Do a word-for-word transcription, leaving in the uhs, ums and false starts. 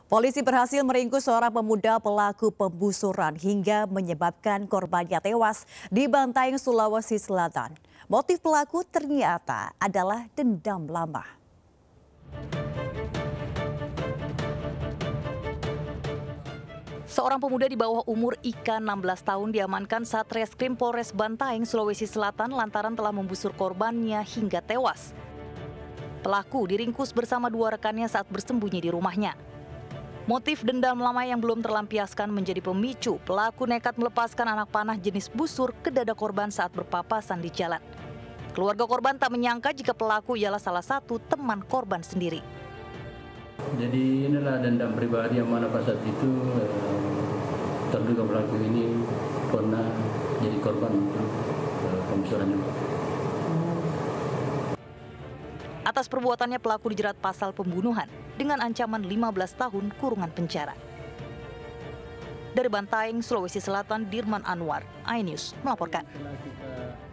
Polisi berhasil meringkus seorang pemuda pelaku pembusuran hingga menyebabkan korbannya tewas di Bantaeng, Sulawesi Selatan. Motif pelaku ternyata adalah dendam lama. Seorang pemuda di bawah umur Ika enam belas tahun diamankan Satreskrim Polres Bantaeng, Sulawesi Selatan lantaran telah membusur korbannya hingga tewas. Pelaku diringkus bersama dua rekannya saat bersembunyi di rumahnya. Motif dendam lama yang belum terlampiaskan menjadi pemicu pelaku nekat melepaskan anak panah jenis busur ke dada korban saat berpapasan di jalan. Keluarga korban tak menyangka jika pelaku ialah salah satu teman korban sendiri. Jadi inilah dendam pribadi yang mana pada saat itu eh, terduga pelaku ini pernah jadi korban untuk eh, pembusuran juga. Atas perbuatannya pelaku dijerat pasal pembunuhan dengan ancaman lima belas tahun kurungan penjara. Dari Bantaeng, Sulawesi Selatan, Dirman Anwar, iNews melaporkan.